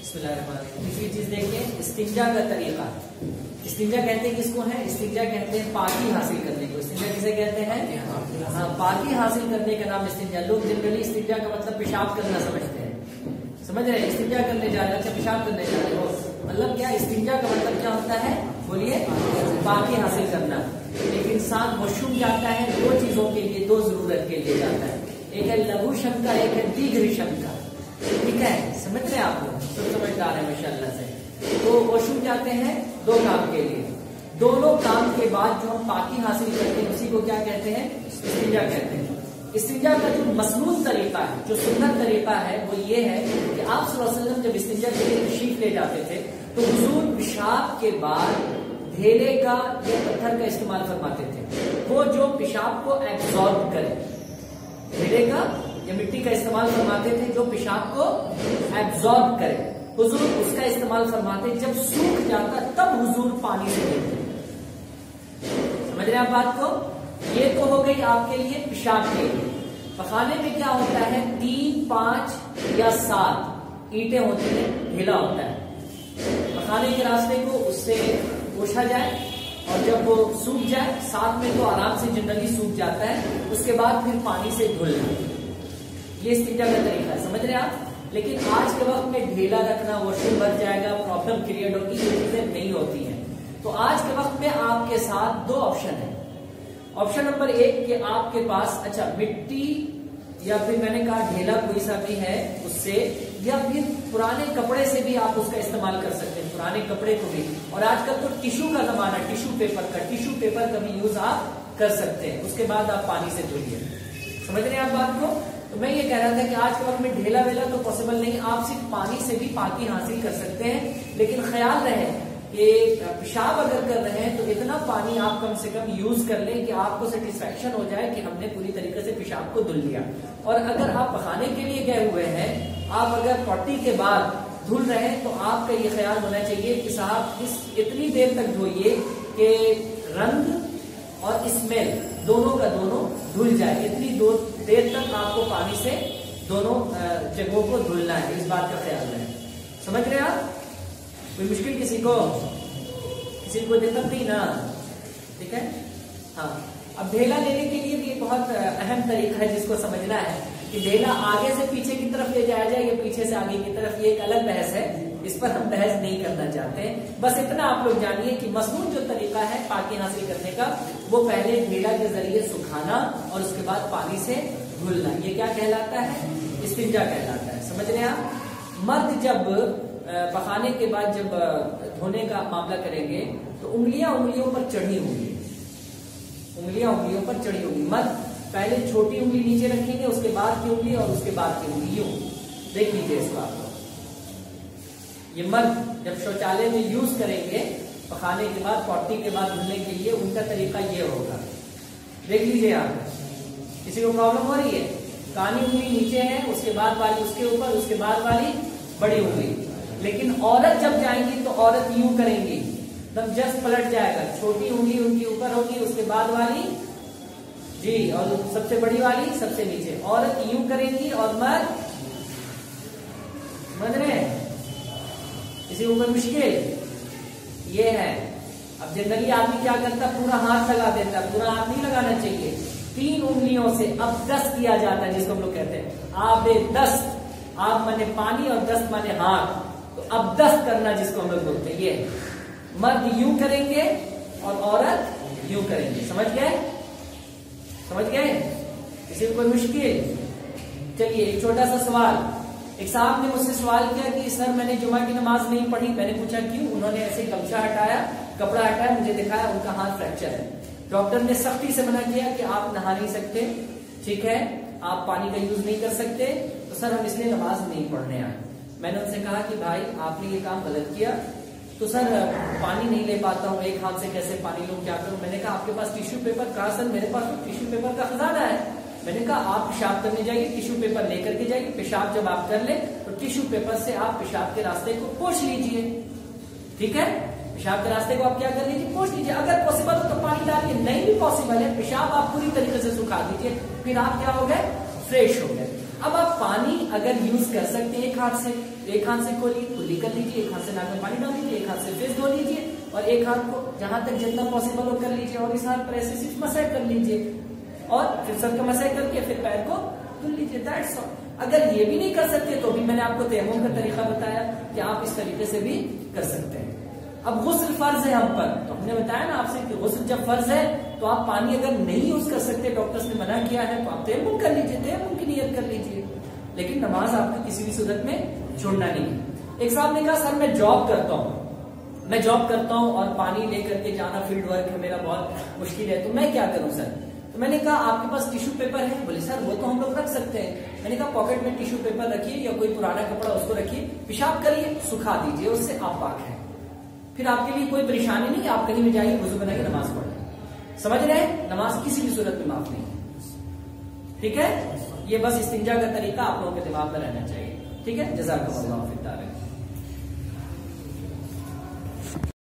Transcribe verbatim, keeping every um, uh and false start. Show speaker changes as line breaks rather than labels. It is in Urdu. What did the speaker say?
بسم اللہ الرحمن الرحیم. تیسری چیز دیکھیں استنجا کا طریقہ. استنجا کہتے ہیں کس کو ہے؟ استنجا کہتے ہیں پاکی حاصل کرنے کو. استنجا کسے کہتے ہیں؟ ہاں, پاکی حاصل کرنے کا نام استنجا. لوگ جنرلی استنجا کا مطلب پیشاب کرنا سمجھتے ہیں. سمجھ رہے ہیں؟ استنجا کرنے جا رہے ہیں, اچھا پیشاب کرنے جا رہے ہو, مطلب کیا استنجا کا مطلب کیا ہوتا ہے؟ بولیے. پاکی حاصل کرنا. ایک انسان واش روم جاتا ہے دو چیزوں کے لیے, دو ضرورت کے لیے جاتا ہے. ایک ہے لغو شم کا, ایک ہے دیگر شم کا. ٹھیک ہے, سمجھ رہے ہیں آپ لوگ, سب سمجھدار ہیں ماشاء اللہ سے. تو واش روم جاتے ہیں دو کام کے لیے. دونوں کام کے بعد جو ہم پاکی حاصل کرتے ہیں اسی کو کیا کہتے ہیں؟ استنجا کہتے ہیں. استنجا کا جو مسنون طریقہ ہے, جو سنت طریقہ ہے, وہ یہ ہے کہ آپ صلی اللہ علیہ وسلم جب استنجا کے لیے تشریف لے جاتے تھے تو حضور پیشاب کے بعد ڈھیلے کا یا پتھر کا استعمال فرماتے تھے, وہ جو پیشاب کو ایبزارب کرے. ڈھیلے کا یا مٹی کا استعمال فرماتے تھے جو پیشاب کو ایبزارب کرے. حضور اس کا استعمال فرماتے, جب سوکھ جاتا تب حضور پانی سے دھوتے. سمجھ رہے ہیں آپ بات کو؟ یہ تو ہو گئی آپ کے لیے پیشاب کے لیے. پخانے میں کیا ہوتا ہے؟ تین پانچ یا سات اینٹیں ہوتی ہیں, ڈھیلا ہوتا ہے. پخانے کے راستے کو اس سے پوچھا جائے اور جب وہ سوکھ جائے, ساتھ میں تو آرام سے جنرلی سوکھ جاتا ہے, اس کے بعد پھر پانی سے دھلنا. یہ استنجا کا طریقہ ہے. سمجھ رہے ہیں آپ؟ لیکن آج کے وقت میں ڈھیلا رکھنا, واش روم بھر جائے گا, پرابلم کریٹ ہوگی, یہ چیزیں نہیں ہوتی ہیں. تو آج کے وقت میں آپ کے ساتھ دو آپشن ہیں. آپشن نمبر ایک کہ آپ کے پاس اچھا مٹی یا پھر میں نے کہا ڈھیلا کوئی سا بھی ہے اس سے, یا پھر پرانے کپڑے سے بھی آپ اس کا استعمال کر سکتے ہیں, پرانے کپڑے کو بھی. اور آج کل تو ٹیشو کا زمانہ, ٹیشو پیپر کا, ٹیشو پیپر کا بھی یوز آپ کر سکتے ہیں. اس کے بعد آپ پانی سے دھوئیے. سمجھ رہے ہیں آپ بات کو؟ تو میں یہ کہہ رہا تھا کہ آج کے وقت میں ڈھیلا ویلا تو پاسبل نہیں, آپ صرف پانی سے بھی پاکی حاصل کر سکتے ہیں. لیکن خیال رہے کہ پیشاب اگر کر رہے ہیں تو اتنا پانی آپ کم سے کم یوز کر لیں کہ آپ کو سیٹسفیکشن ہو جائے کہ ہم نے پوری طریقے سے پیشاب کو دھل لیا. اور اگر آپ پخانے کے لیے گئے ہوئے ہیں, آپ اگر پوٹی کے بعد دھل رہے ہیں تو آپ کا یہ خیال ہونا چاہیے کہ صاحب اس اتنی دیر تک دھوئیے کہ رنگ اور اسمیل دونوں کا دونوں دھل جائے. اتنی دیر تک آپ کو پانی سے دونوں جگہوں کو دھلنا ہے, اس بات کا خیال رہے. سمجھ رہے آپ؟ کوئی مشکل کسی کو کسی کو دقت نہیں نا؟ ٹھیک ہے. ہاں, اب ڈھیلا لینے کے لیے بھی بہت اہم طریقہ ہے جس کو سمجھنا ہے کہ ڈھیلا آگے سے پیچھے کی طرف لے جایا جائے یا پیچھے سے آگے کی طرف. یہ ایک الگ بحث ہے, اس پر ہم بحث نہیں کرنا چاہتے ہیں. بس اتنا آپ لوگ جانیے کہ مسنون جو طریقہ ہے پاکی حاصل کرنے کا, وہ پہلے ڈھیلا کے ذریعے سکھانا اور اس کے بعد پانی سے دھلنا. یہ کیا کہلاتا ہے؟ استنجا کہلاتا ہے. سمجھ رہے ہیں آپ؟ مرد جب پخانے کے بعد جب دھونے کا معاملہ کریں گے تو انگلیاں انگلیوں پر چڑھی ہوں گی, انگلیاں انگلیوں پر چڑھی ہوں گی. مرد پہلے چھوٹی انگلی نیچے رکھیں گے, اس کے بعد کی انگلی اور اس کے بعد کی انگلی. یوں دیکھ لیجیے اس کو آپ. یہ مرد جب شوچالے میں یوز کریں گے پخانے کے بعد, پوٹی کے بعد دھلنے کے لیے, ان کا طریقہ یہ ہوگا. دیکھ لیجیے آپ. کسی کو پرابلم ہو رہی ہے؟ کانی انگلی نیچے ہے, اس کے بعد والی اس کے اوپر, اس کے بعد والی بڑی انگلی. لیکن عورت جب جائیں گی تو عورت یوں کریں گی, تب جسٹ پلٹ جائے گا. چھوٹی انگلی ان کی اوپر ہوگی, اس کے بعد والی جی, اور سب سے بڑی والی سب سے نیچے. عورت یوں کریں گی اور مرد, سمجھ رہے ہیں؟ کسی اوپر مشکل یہ ہے. اب جنرلی آدمی کیا کرتا ہے؟ پورا ہاتھ لگا دیتا ہے. پورا ہاتھ نہیں لگانا چاہیے, تین انگلیوں سے اب دست کیا جاتا ہے, جس کو ہم لوگ کہتے ہیں آب دست. آپ مانے پانی اور دست مانے ہاتھ, تو اب دست کرنا جس کو ہم لوگ بولتے ہیں. یہ مرد یوں کریں گے اور عورت یوں کریں گے. سمجھ گئے؟ سمجھ گئے؟ کسی کو کوئی مشکل؟ چلیے ایک چھوٹا سا سوال. ایک صاحب نے مجھ سے سوال کیا کہ سر میں نے جمعہ کی نماز نہیں پڑھی. میں نے پوچھا کیوں؟ انہوں نے ایسے گمچھا ہٹایا, کپڑا ہٹایا, مجھے دکھایا ان کا ہاتھ فریکچر ہے. ڈاکٹر نے سختی سے منع کیا کہ آپ نہا نہیں سکتے, ٹھیک ہے, آپ پانی کا یوز نہیں کر سکتے, تو سر ہم اس لیے نماز نہیں پڑھنے آئے. میں نے ان سے کہا کہ بھائی آپ نے یہ کام غلط کیا. تو سر پانی نہیں لے پاتا ہوں, ایک ہاتھ سے کیسے پانی لوں, کیا کروں؟ میں نے کہا آپ کے پاس ٹیشو پیپر؟ کہا سر میرے پاس تو ٹیشو پیپر کا خزانہ ہے. میں نے کہا آپ پیشاب کرنے جائیے, ٹیشو پیپر لے کر کے جائیے. پیشاب جب آپ کر لیں تو ٹیشو پیپر سے آپ پیشاب کے راستے کو پوچھ لیجئے, ٹھیک ہے؟ پیشاب کے راستے کو آپ کیا کر لیجیے؟ پوچھ لیجیے. اگر پاسبل ہو تو پانی ڈالیے, نہیں بھی پاسبل ہے پیشاب آپ پوری طریقے سے سکھا دیجیے, پھر آپ کیا ہو گئے؟ فریش ہو گئے. اب آپ پانی اگر یوز کر سکتے ہیں ایک ہاتھ سے، ایک ہاتھ سے کھولیے کلی کر لیجیے، ایک ہاتھ سے ناک میں پانی ڈال لیجیے، ایک ہاتھ سے فیس دھو لیجیے، اور ایک ہاتھ کو جہاں تک جتنا پاسبل ہو کر لیجیے، اور اس ہاتھ پر ایسے صرف مسح کر لیجیے، اور پھر سر کا مسح کر کے پھر پیر کو دھل لیجیے. That's all. اگر یہ بھی نہیں کر سکتے تو بھی میں نے آپ کو تیمم کا طریقہ بتایا کہ آپ اس طریقے سے بھی کر سکتے ہیں. اب غسل فرض ہے ہم پر، تو ہم نے بتایا نا آپ سے کہ غسل جب فرض ہے تو آپ پانی اگر نہیں یوز کر سکتے، ڈاکٹرز نے منع کیا ہے، تو آپ تیمم کر لیجیے، تیمم کی نیت کر لیجیے، لیکن نماز آپ کو کسی بھی صورت میں چھوڑنا نہیں ہے. ایک صاحب نے کہا سر میں جاب کرتا ہوں، میں جاب کرتا ہوں اور پانی لے کر کے جانا فیلڈ ورک ہے میرا بہت مشکل ہے، تو میں کیا کروں سر؟ تو میں نے کہا آپ کے پاس ٹیشو پیپر ہے؟ بولے سر وہ تو ہم لوگ رکھ سکتے ہیں. میں نے کہا پاکٹ میں ٹیشو پیپر رکھیے یا کوئی پرانا کپڑا اس کو رکھیے، پیشاب کریے، سکھا دیجیے، اس سے آپ پاک ہیں، پھر آپ کے لیے کوئی پریشانی نہیں، آپ کہیں بھی جائیے، وضو بنائیے، نماز پڑھیں. سمجھ رہے ہیں؟ نماز کسی بھی صورت میں معاف نہیں ہے. ٹھیک ہے، یہ بس استنجا کا طریقہ آپ لوگوں کے دماغ میں رہنا چاہیے. ٹھیک ہے، جزاکم اللہ خیر.